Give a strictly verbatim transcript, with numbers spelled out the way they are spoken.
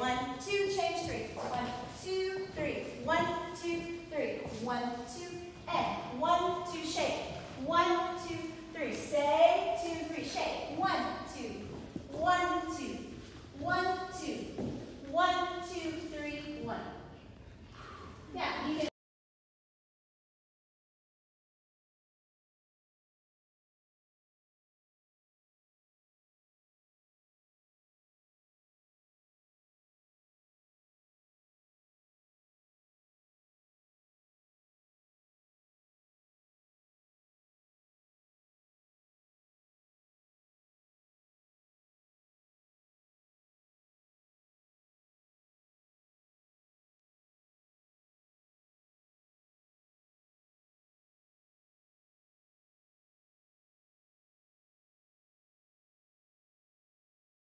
One, two, change three. One, two, three. One, two, three. One, two, and one, two, shake. One, two, three. Stay, two, three, shake. One, two, one, two, one,